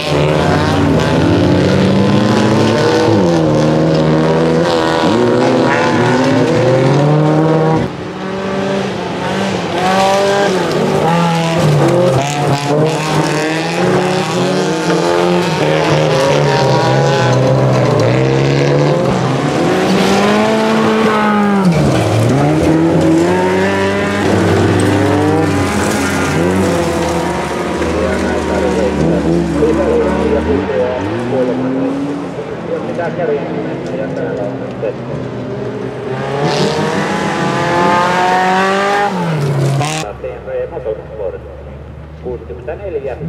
64.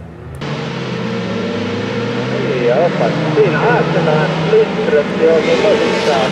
Ja oppas. Siinä haastetaan Lindström, joka on tosissaan.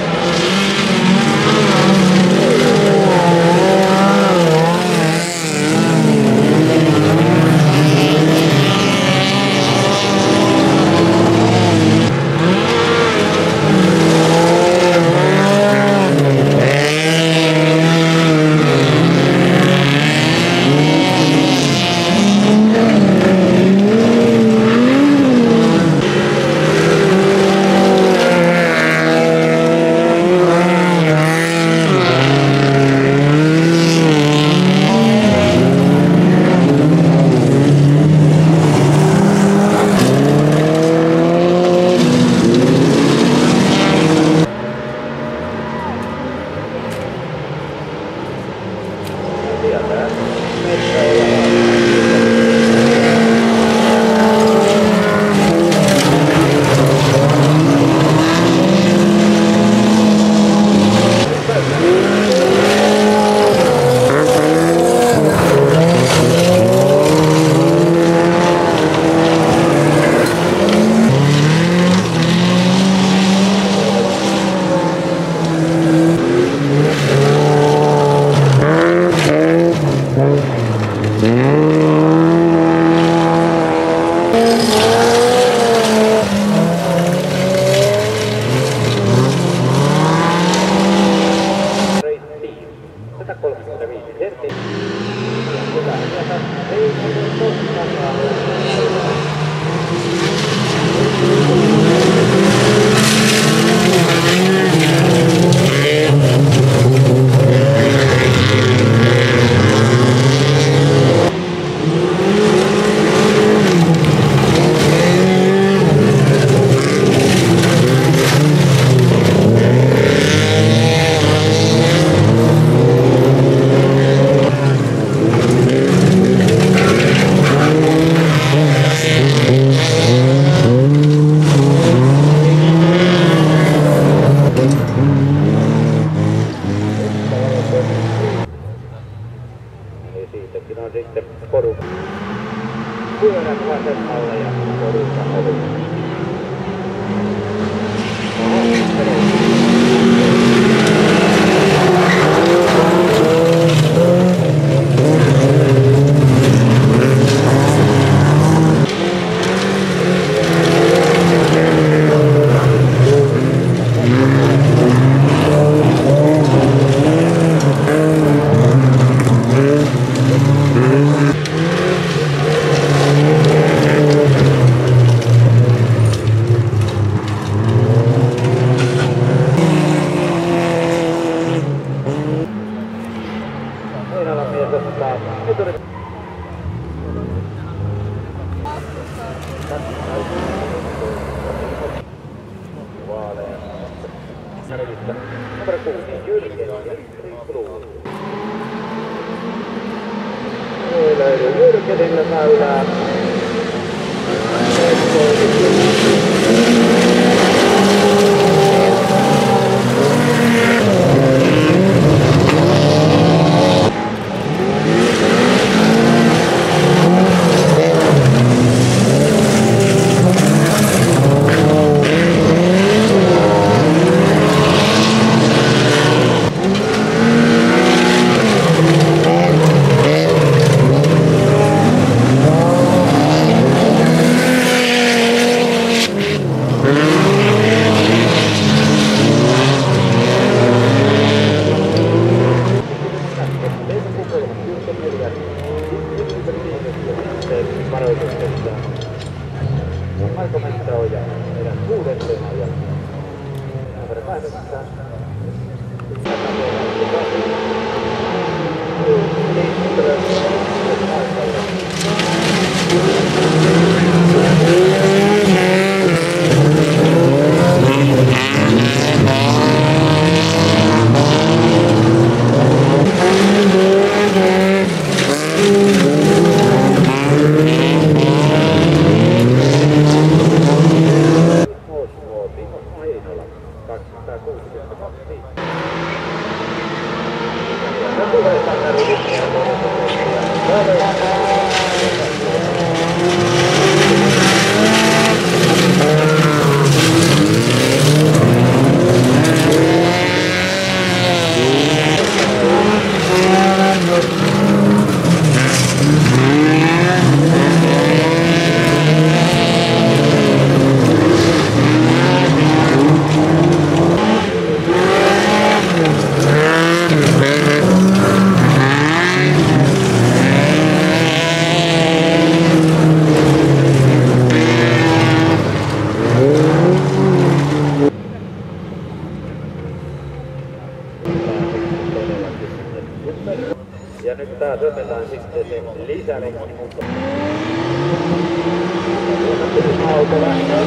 Siitäkin on sitten porukka. Pyörät vasemmalla ja porukka oli. Numero 6, Jyrken ja Rikluun. Ei löydy Jyrkenillä väylää. Aiko Metsäoja meidän 6. ajan. Numero 8. Ja nyt taas otetaan sitten se lisälenkki, mutta auto lähtee.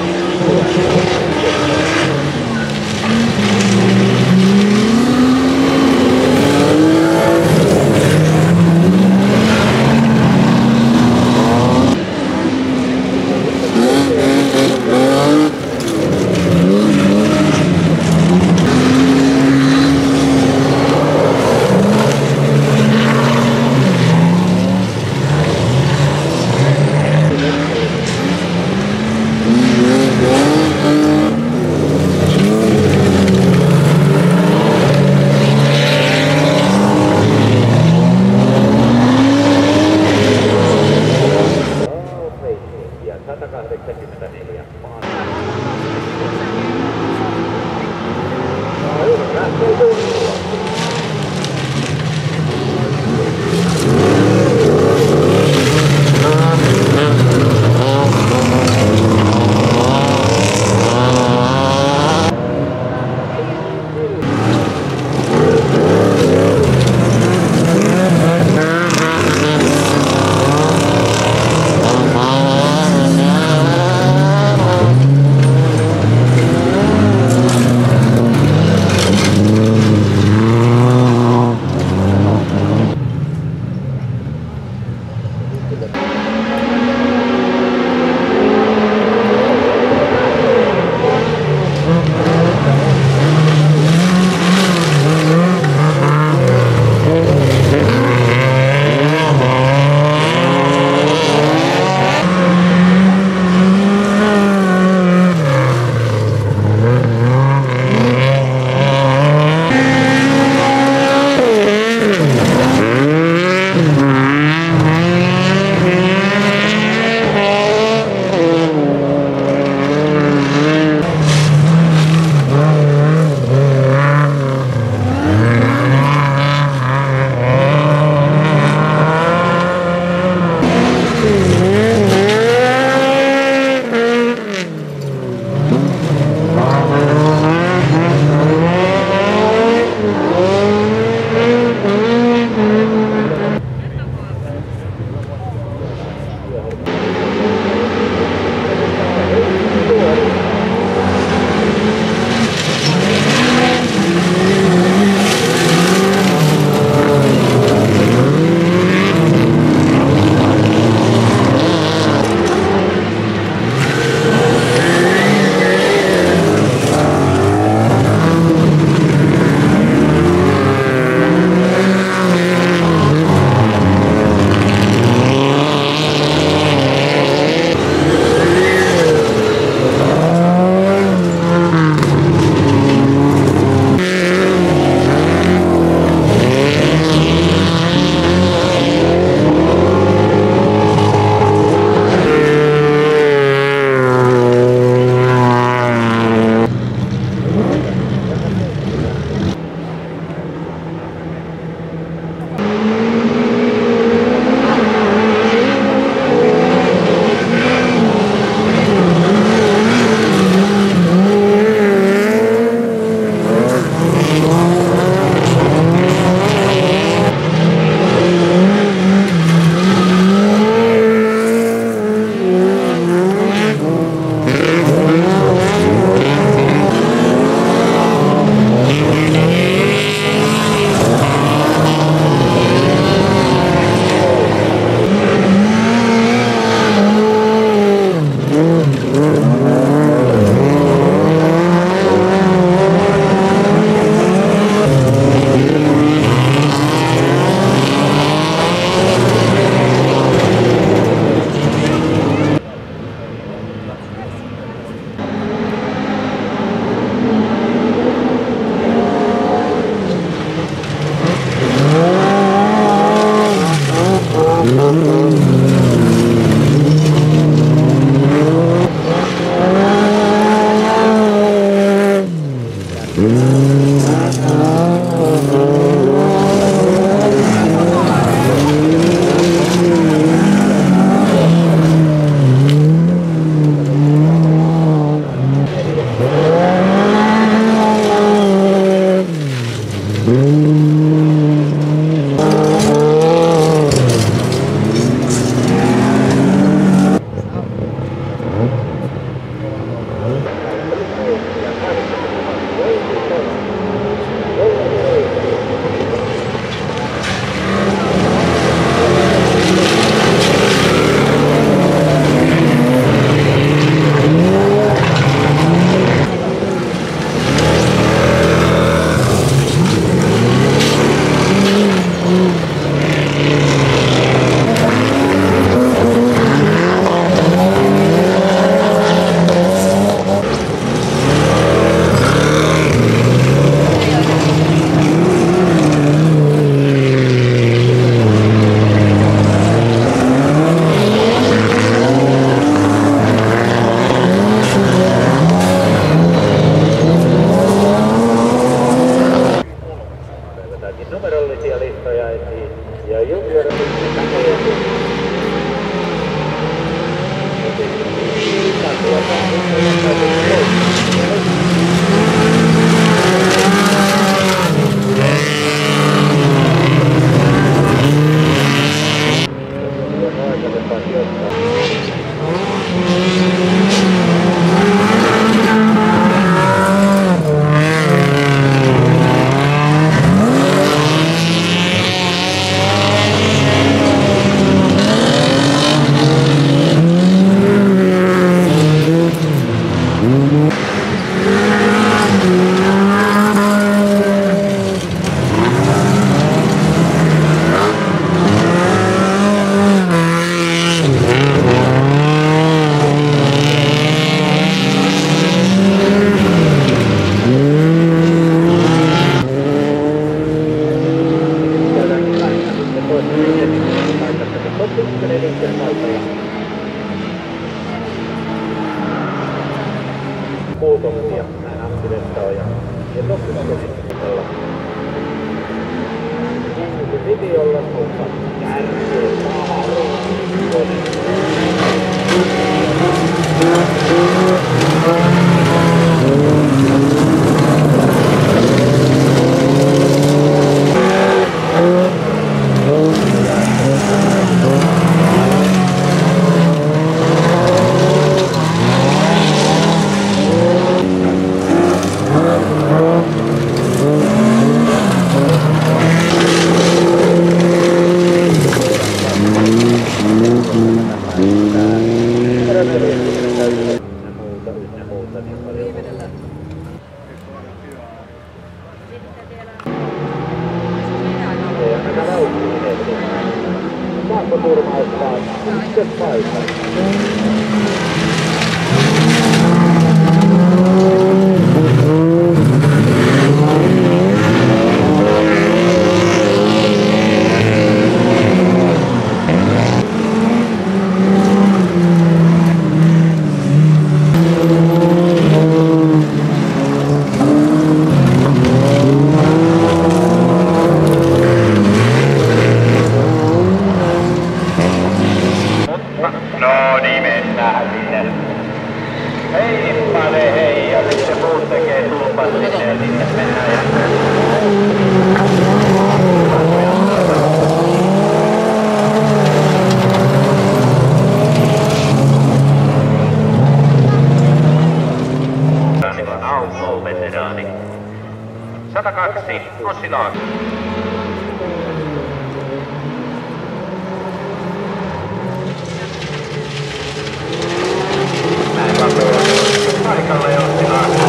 toppia näin ammattilista on ja toppia olla. Piti olla mutta kärkeä Turmauttaa ykköspaikan. No niin, mennään sinne. Heippa ne hei, ja sitten muut tekee tulpat sinne ja sitten mennään jälkeen. Veteraani. 102, Ossi Laakso. Paikalle Ossi Laakso.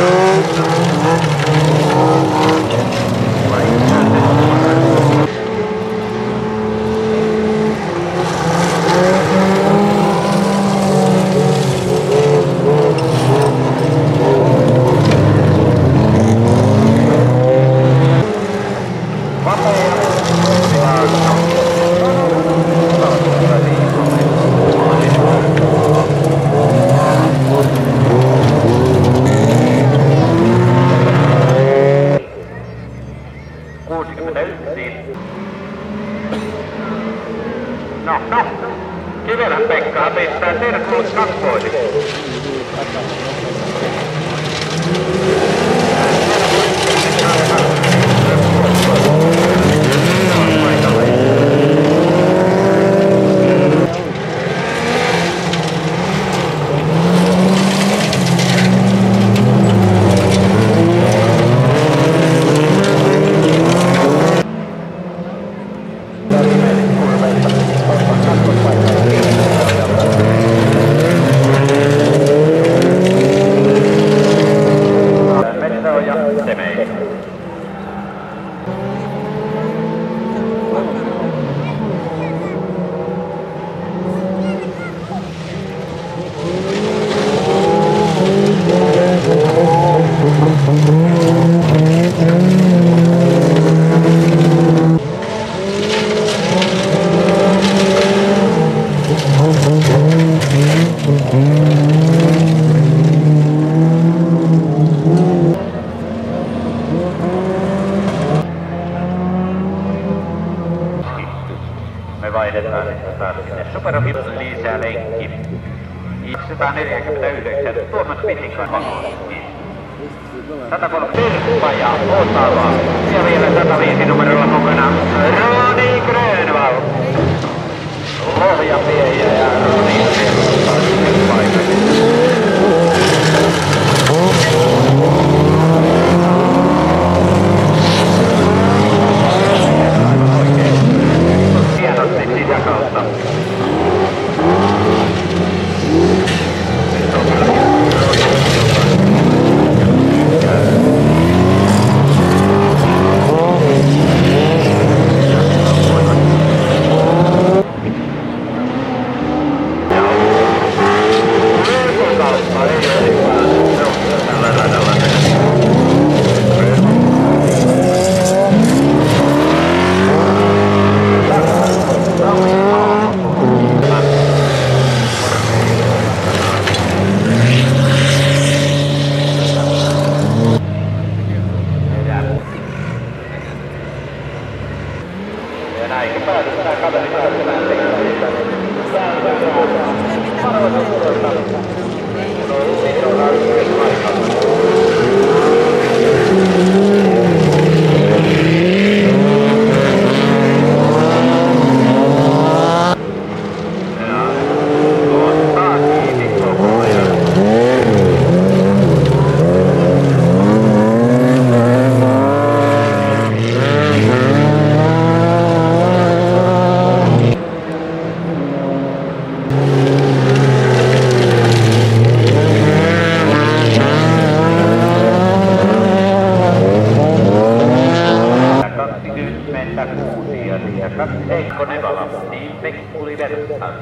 No, Kivelän Pekka pistää Terkulle kakkoisin. Me vaihdetaan taas sinne Superhip lisää lenkki. 149 Tuomas Pitikan vakoilukin. 103 Terppa ja Otava. Ja vielä 105 numerolla mukana Roni Grönvall. Lohja Piejä ja Roni Grönvall sinne paikalle. Sitä kautta. Ja Heikko Nevala, Team Pekkuli Vertaan.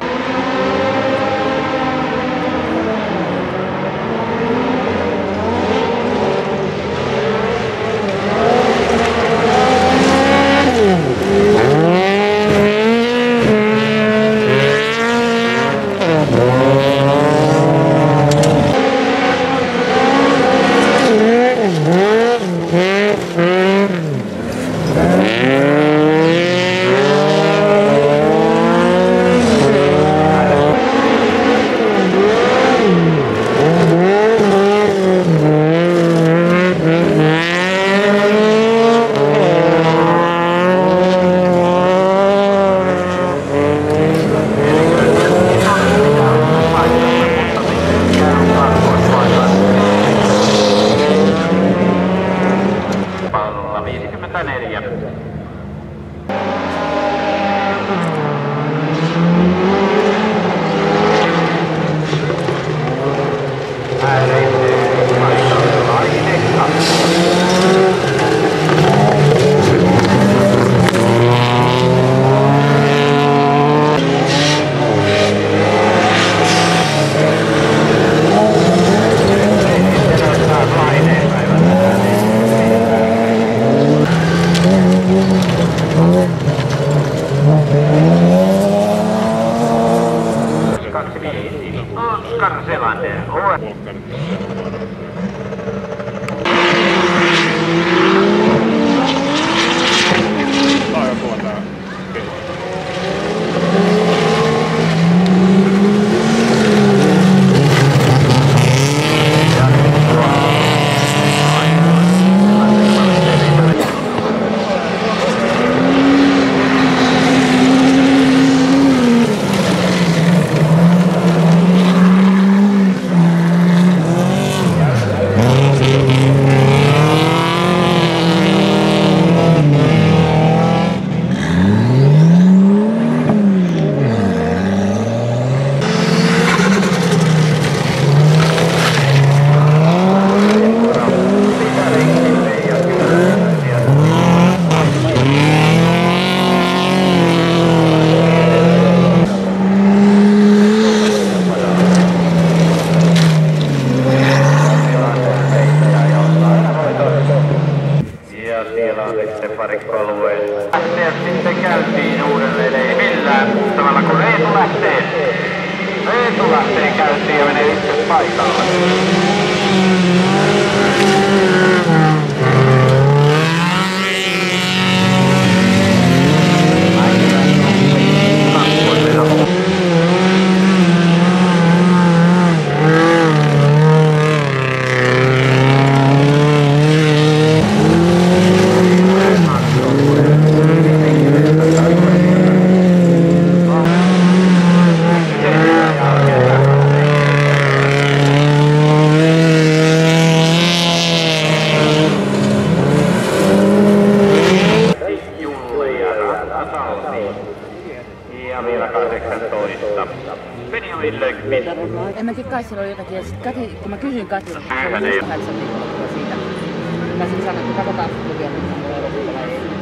Oskar Selander. Lähteä sitten käyntiin uudelleen, ei millään tavalla kun Reetu lähtee. Reetu lähtee käyntiin ja menee itse paikalle. Ja vielä 18. Benjamin Lökmin. En mä tiedä, kai siellä oli jotakin. Ja sit Kati, kun mä kysyin Katilta, se oli just 8 viikkoa siitä. Mä sit sanoin, että katsotaan vielä, että se on lopulta vai ei.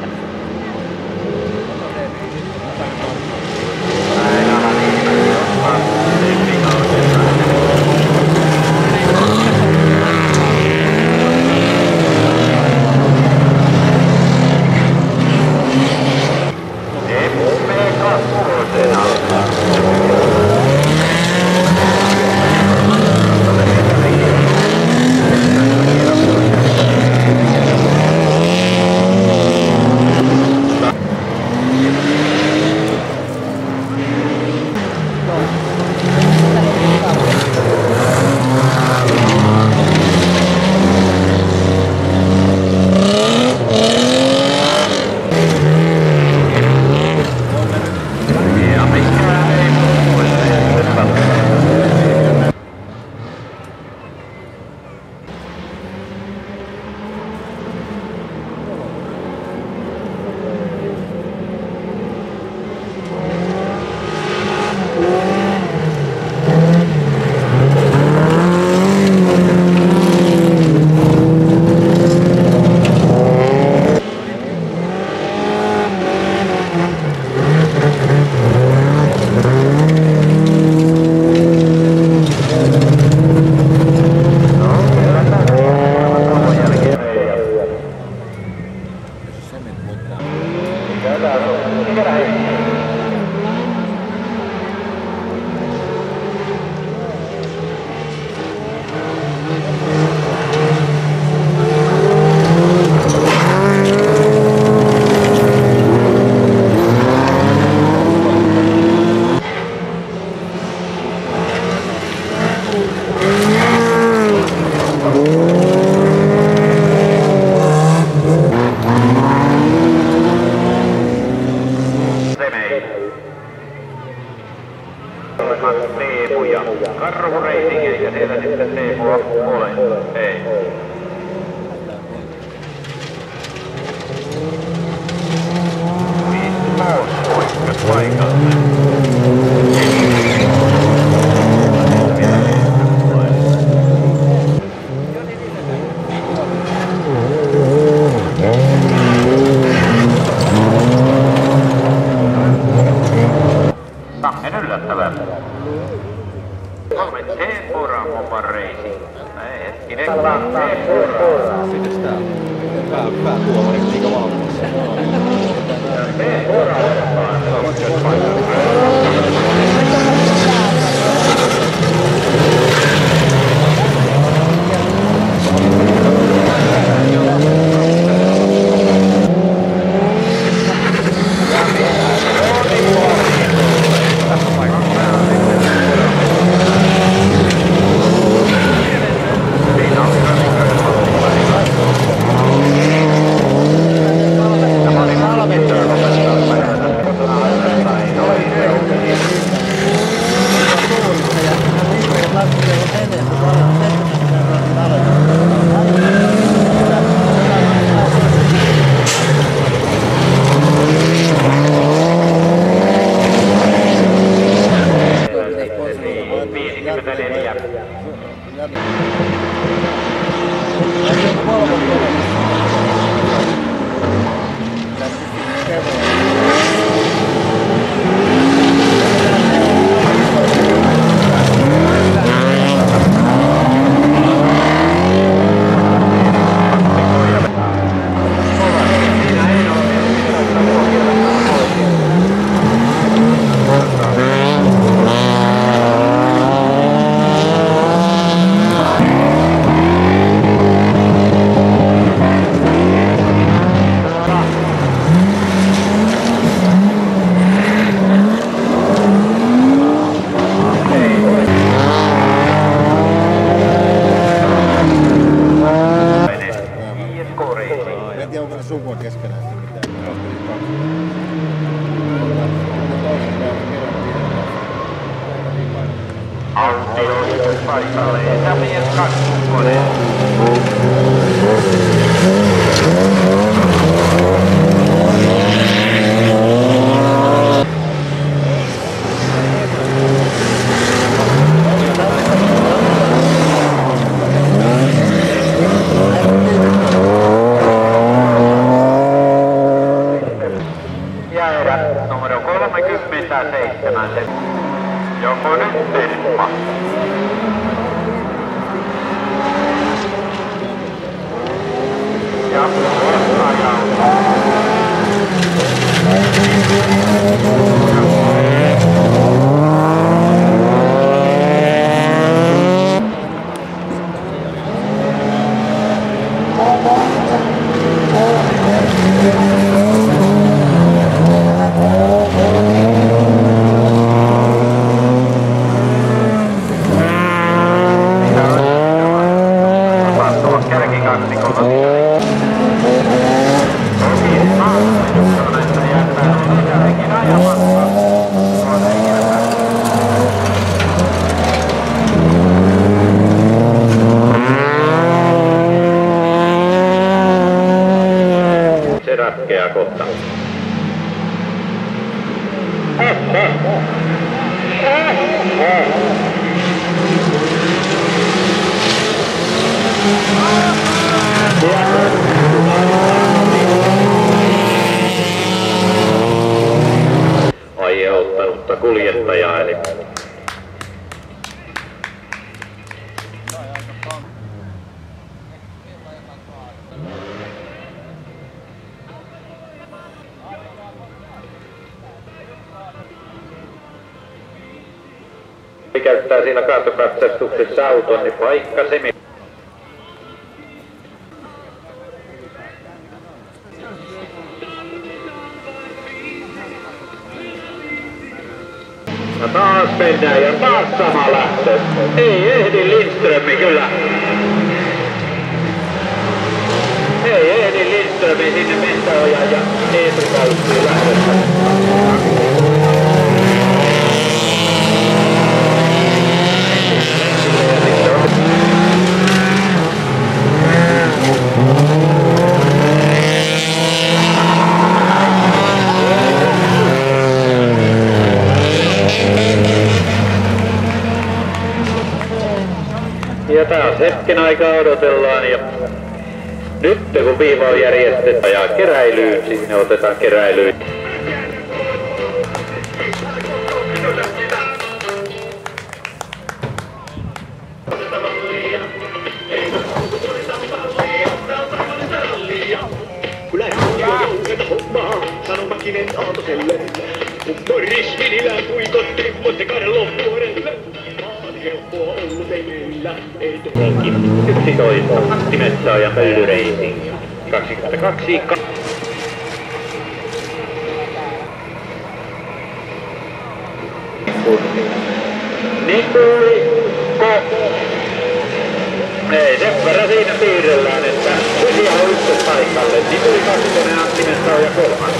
Teemu ja Karhu Racing ja siellä sitten Teemua ole. Ei. Poikkas paikalle. Tammen yllättävää. 3 Teempura Mobile Racing. Hetkinen, Teempura. Mites tää on? Päätuomari liiga valmiissa. Teempura sukua keskenään mitään. Autti on paikalle ja mies kakkonen. Numero 37. Joko nyt Terppa? Ja se ratkeaa kohta. Aiheuttanutta kuljettajaa eli käyttää siinä kaatokatsastuksessa auton, niin paikka se menee. No taas mennään ja taas sama lähtö. Ei ehdi Lindströmi kyllä. Ei ehdi Lindströmi sinne Metsäojan ja Eetu Kauttiin lähdössä. Ja taas hetken aikaa odotellaan ja nyt kun viiva on järjestetty ja keräilyyn, sinne otetaan keräilyyn. Sanomakinen Aaltoselle, kun Morris Vinilä puikotti Monte Carlo vuorelle. Helppoa ollut ei meillä, ei Onkin 11 Matti Metsäojan pölyreisiin. 22. Ei, sen verran siinä siirrellään, että Pysiä on ykköspaikalle. Nipuli 2, Antti Metsäoja 3.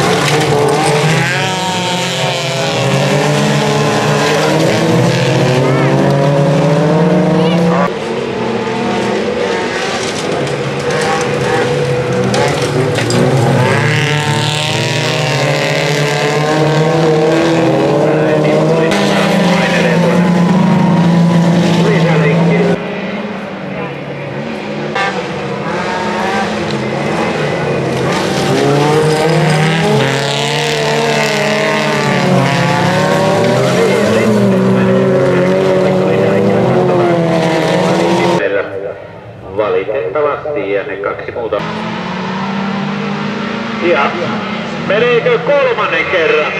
Valitettavasti ja ne 2 muuta. Ja meneekö 3. kerran?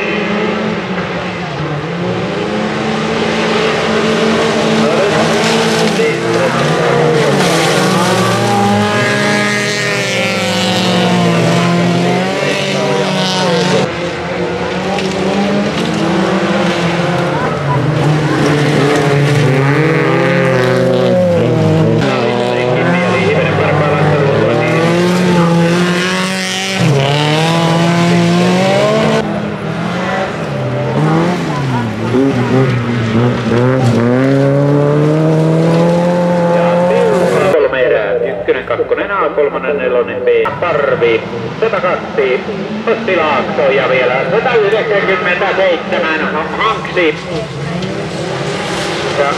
A3, 4, B, Parvi, 102, Otti Laakso ja vielä 197, Hanksi. Ja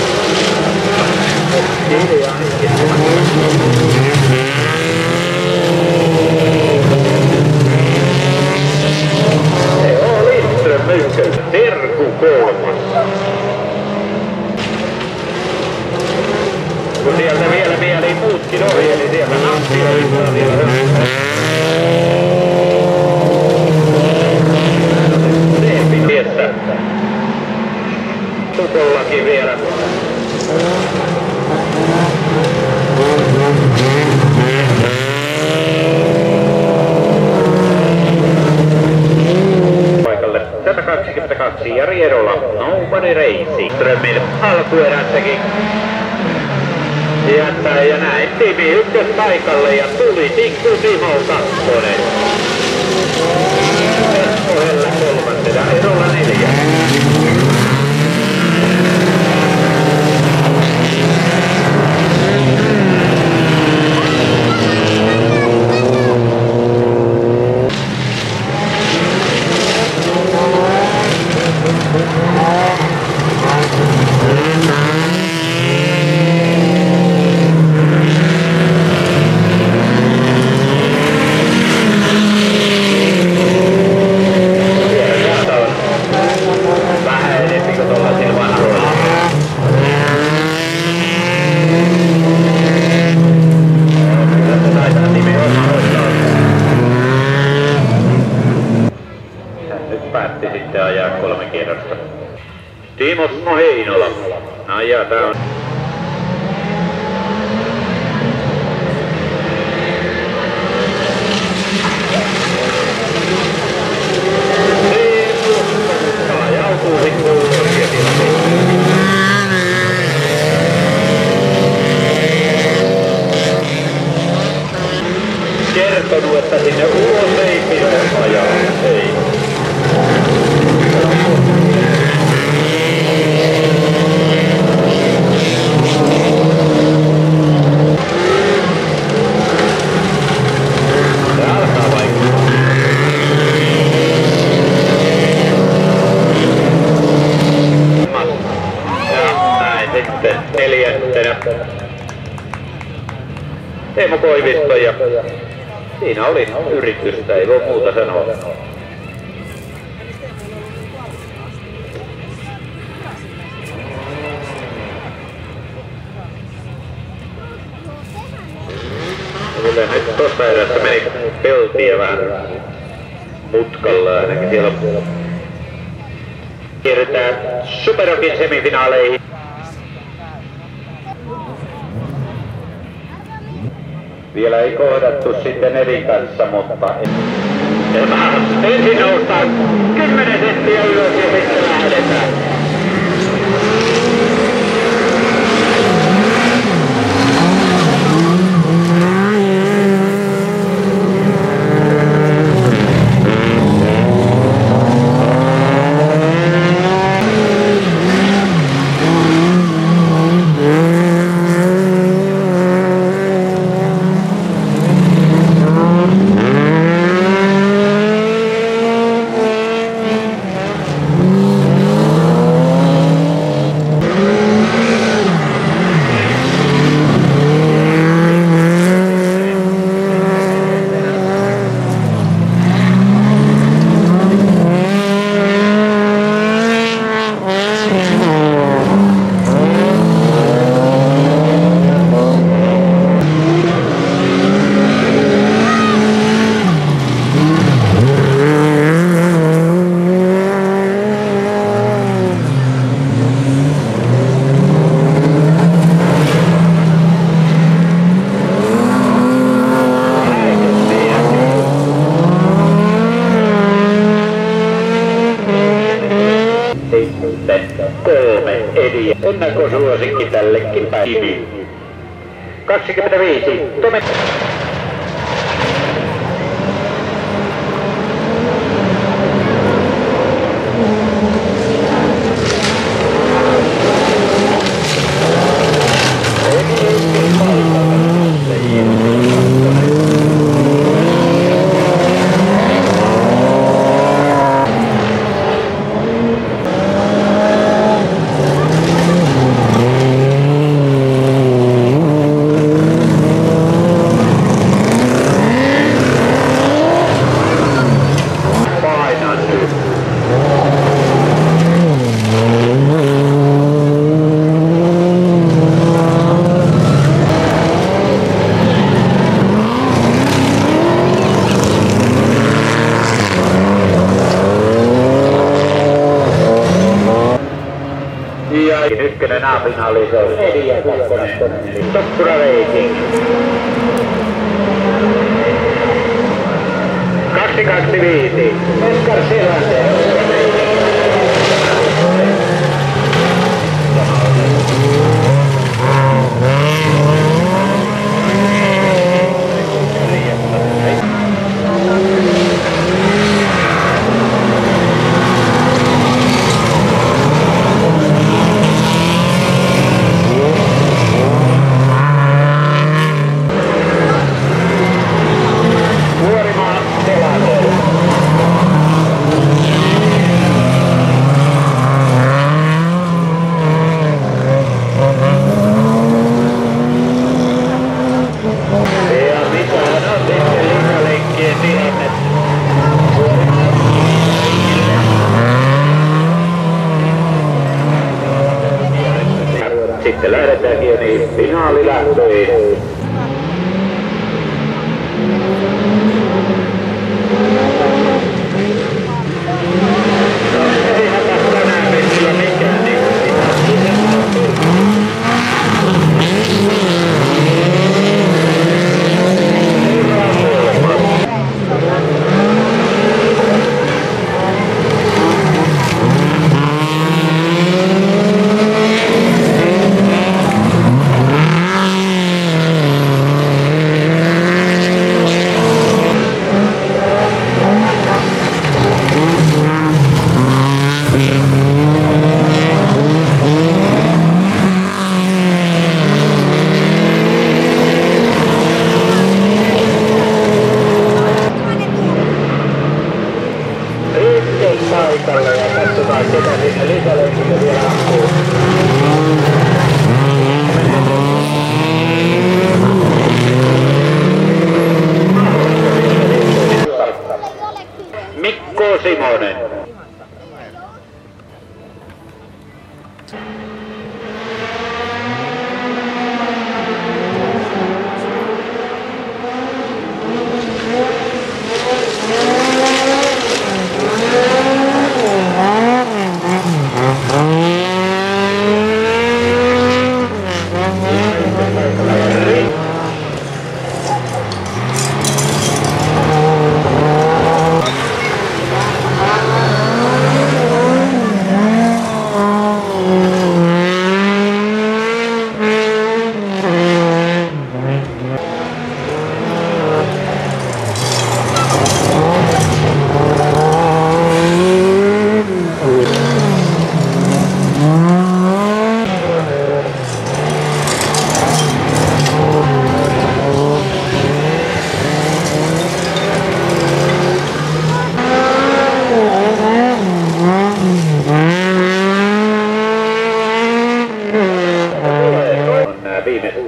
Teo Lindström ykkös, Terku 3. Kun sieltä vielä mieli muutkin ohi, eli sieltä Antti on vielä Teepin tiessä. Tukollakin vielä. Paikalle 122 Jari Erola, Nobody Racing. Strömmin alkuerässäkin. Ja näin tiimi ykköspaikalle ja tuli Tikku Timo 2. Esko Hellä 3. ja Erola 4. Päätti sitten ajaa 3 kierrosta. Timo Heinola. Ja tää on kertonut, että sinne ulos ei pidä ajaa. Ei. sitten neljäntenä Teemu Koivisto ja siinä oli yritystä, ei voi muuta sanoa. Kyllä nyt tossa erässä meni peltiä vähän mutkalla ainakin siellä kierretään Superokin semifinaaleihin. Vielä ei kohdattu sitten Edin kanssa, mutta ensin noustaan 10 senttiä ylös ja sitten lähdetään. Ennakkosuosikki tällekin päiville. 25. Tome. Ykkönen A-finaali, se on Edi ja kakkonen Tokkura Racing. 225. Oskar Selanne. Sitten lähdetäänkin jo niin finaalilähtöihin.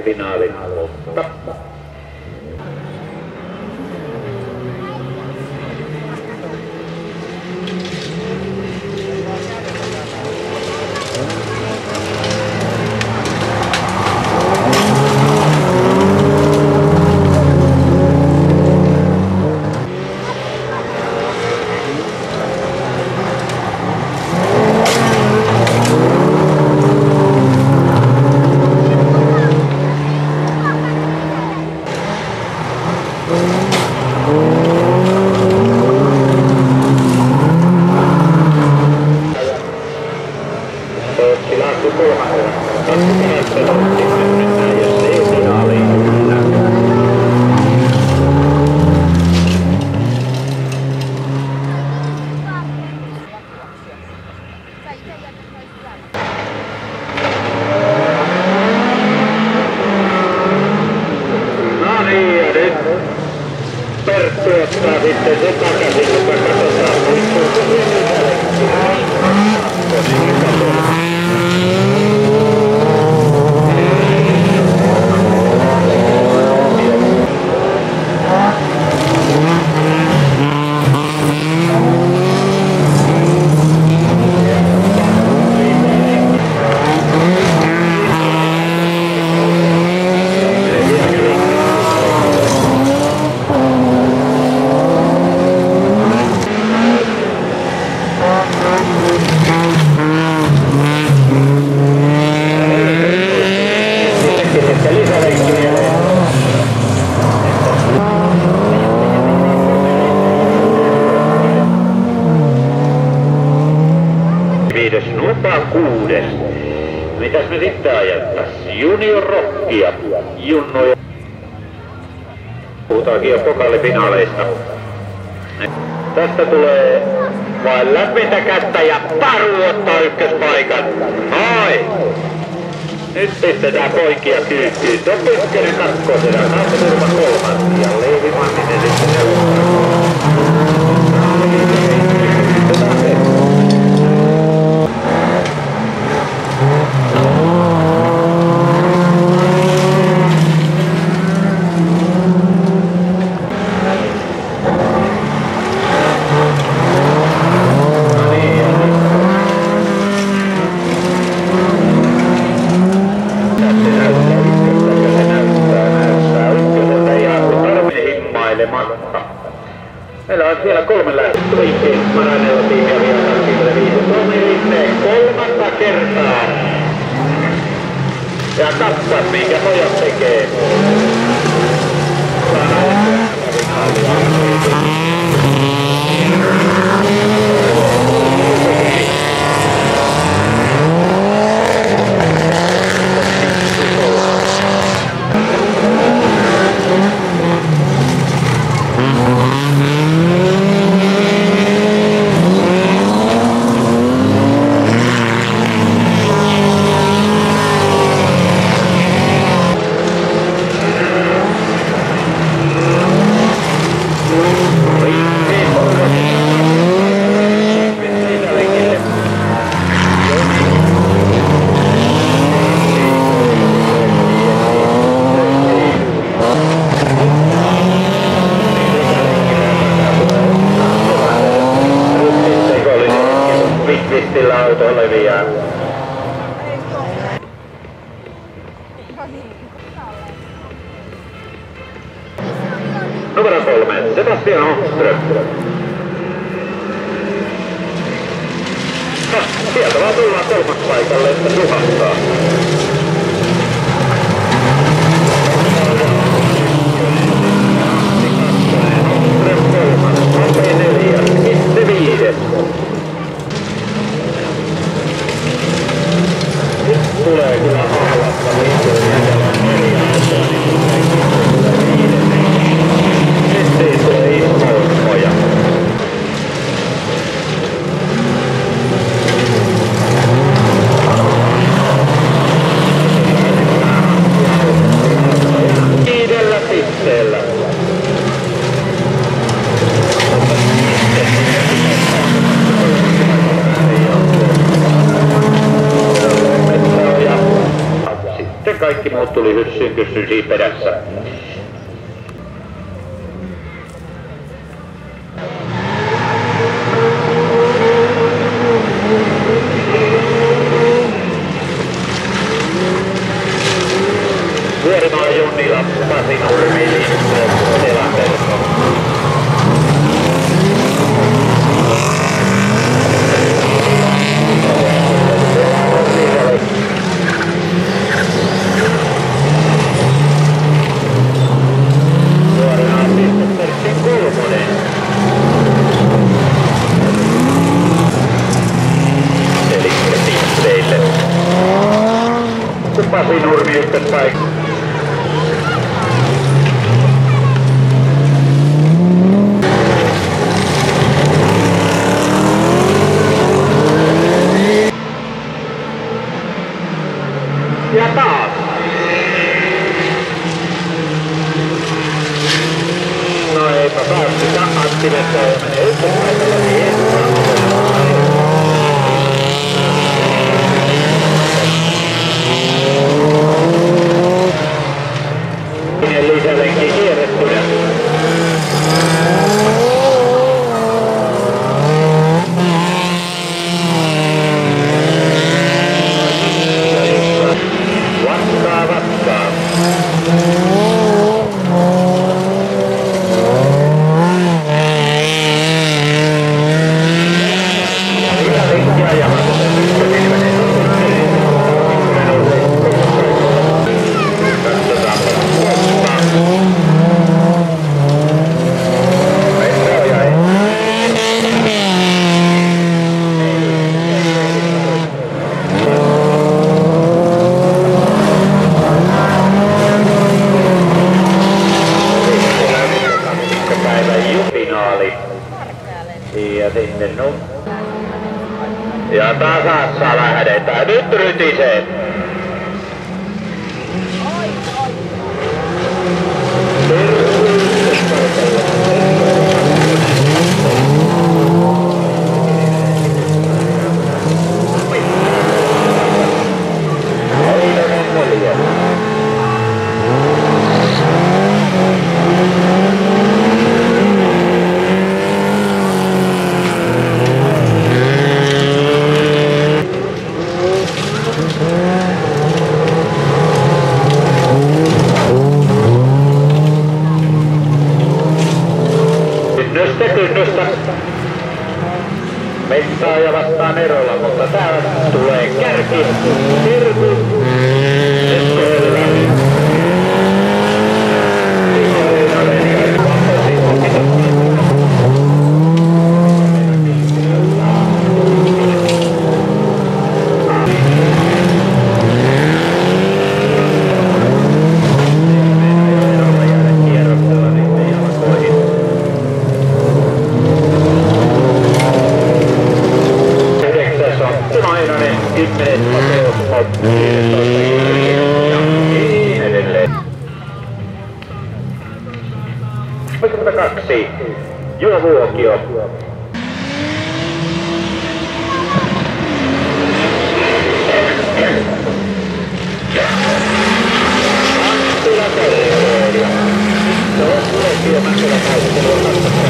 finaalin loppuun. Perttu ottaa sitten sen takaisin, joka katsotaan muistuuko kuudes. Mitäs me sitten ajattais? Junior Rockia, junnoja. Puhutaankin jo pokaalifinaaleista. Tästä tulee vain lämmintä kättä ja Taru ottaa ykköspaikan. Ai! Nyt pistetään poikia kyykkyyn. Se on Pyskänen kakkosena, Naapurma kolmas ja Leivi Manninen sitten neljäs. Meillä on siellä 3 lähdettä oikein Maranella tiimiä vielä 25. Tomi Rinne kolmatta kertaa. Ja katsotaan minkä pojat tekee. Auto leviää. Numero 3, Sebastian Holmström. Sieltä vaan tullaan kolmaspaikalle, että suhahtaa. Holmström kolmas, Ate 4, Kitte 5. Tulee kyllä ahlasta liittyen ja 4 autoa, niin sitten tulee ihmoja. Kiidellä pisteellä. Sitten kaikki muut tuli hyssyn kyssyn siinä perässä. Vuorimaa Junnila, Pasi Nurmi, Lindström, Selanberg. Pasi Nurmi ykköspaikka. Ja taas. No eipä päästy Antti Vettää ja menee ykköspaikalla siihen. Lisälenki kierrettynä. Vastaa. Lisälenki ajamassa. Ja sitten ja tasassa lähdetään. Nyt rytisee. Kynnystä. Metsaaja vastaan erolla, mutta täällä tulee kärki. Kirku. Juho Vuokio. Anttila Terveeliä. Se on Vuokio Mäkelä taistelua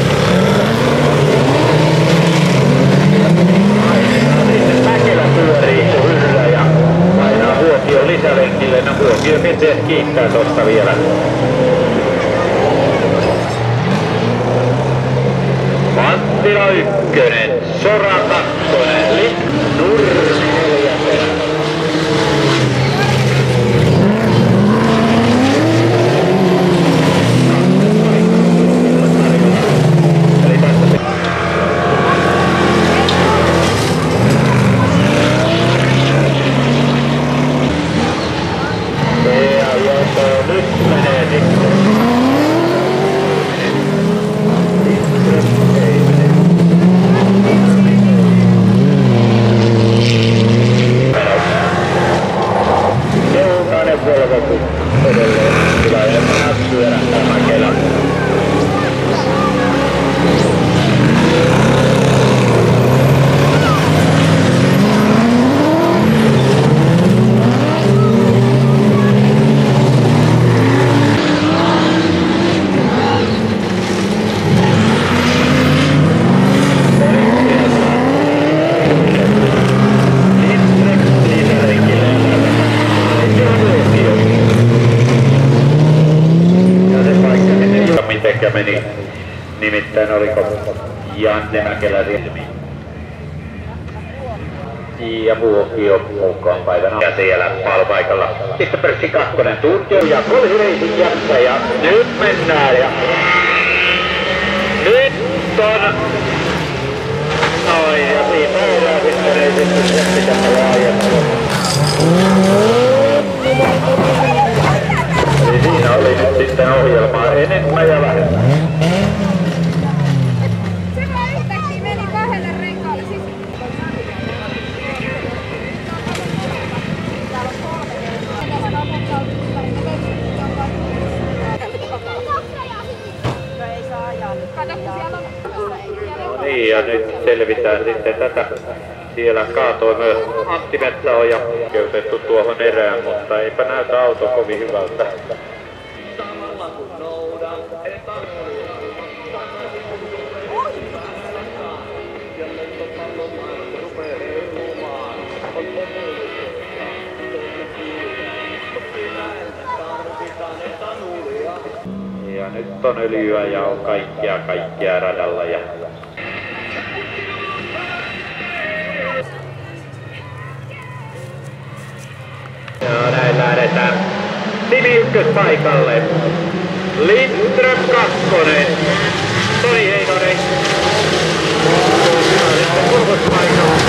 Mäkelä pyörii yllä ja painaa Vuokio lisälenkille. No Vuokio kenties kiittää tosta vielä. Anttila ykkönen, Sora kakkonen, Nurmi neljäntenä. Eli tässä ja joko nyt menee sitten. Volvo edelleen tilainen Nassu erähtää Mäkelä. mitenkä meni. Nimittäin oliko Janne Mäkelä Riemi. Ja Vuokio mukaan päivänä. Ja siellä palopaikalla. Pistopörssi 2 Tuutio ja Kolhireisin jättä ja nyt mennään ja... Nyt on... Noin ja siitä edään sitten ei sitten pitämään laajennua. Eli siinä oli nyt sitten ohjelmaa enemmän ja vähemmän. Se vaan yhtäkkiä meni kahdelle renkaalle sisään. No niin, ja nyt selvitään sitten tätä. Siellä kaatoi myös Antti Metsäoja keutettu tuohon erään, mutta eipä näytä auto kovin hyvältä. Ja nyt on öljyä ja on kaikkia radalla. Ja näin lähdetään Timi ykköspaikalle. Lindström 2. Toni Heinonen. Sitten kolmospaikalla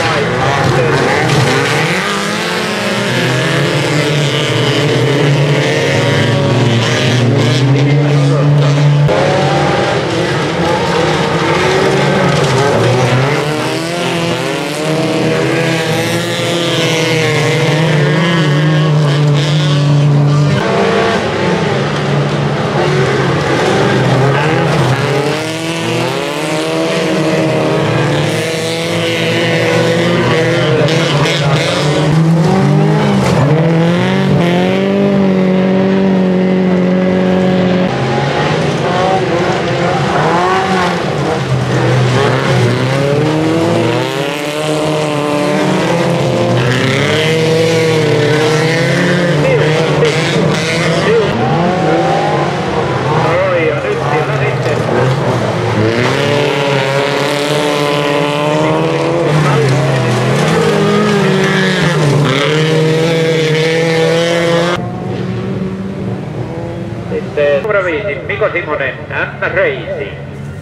numero 5, Miko Simonen, M Racing.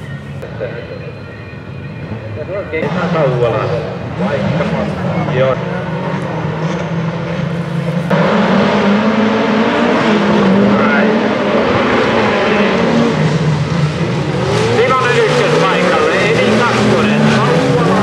Esa Sauvala, vaikka jos. Simonen ykköspaikalle, Edi 2, Sauvala.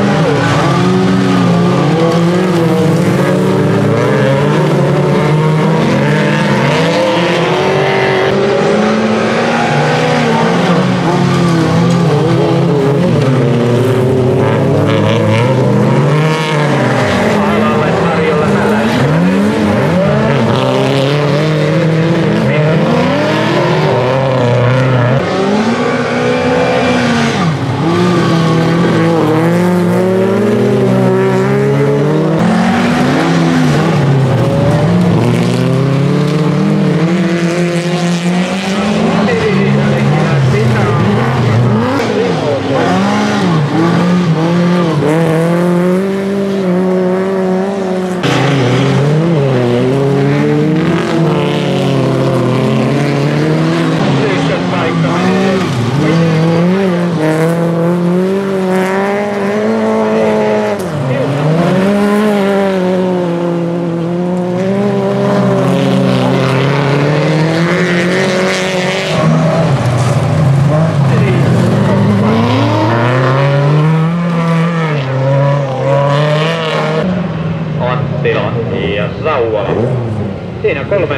Ja Sauvala. Siinä 3.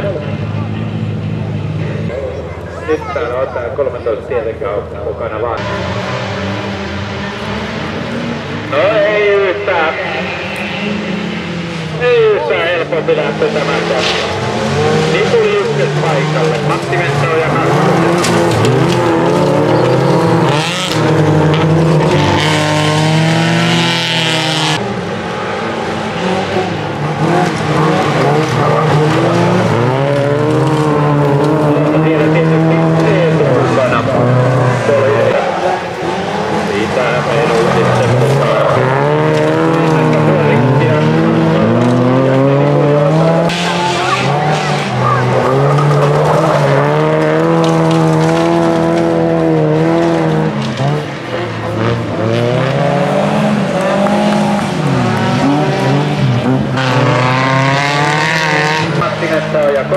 Nyt täällä on tää 13 tietenkään mukana vaan. No ei yhtään helpompi lähtö tämänkään. Niin tuli ykköspaikalle. Matti Metsäoja 2. Siellä tietysti Eetu mukana.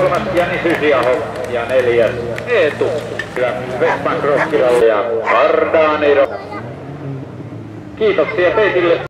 kolmas Jani Sysiaho ja neljäs Eetu. Vespan Cross-kilalla ja Ardaaniro. Kiitoksia teille.